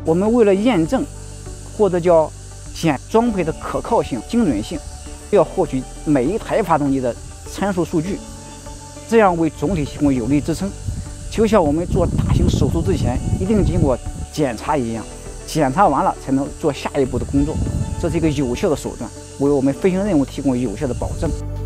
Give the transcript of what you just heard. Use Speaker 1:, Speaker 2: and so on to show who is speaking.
Speaker 1: 我们为了验证或者叫检装配的可靠性、精准性，要获取每一台发动机的参数数据，这样为总体提供有力支撑。就像我们做大型手术之前一定经过检查一样，检查完了才能做下一步的工作，这是一个有效的手段，为我们飞行任务提供有效的保证。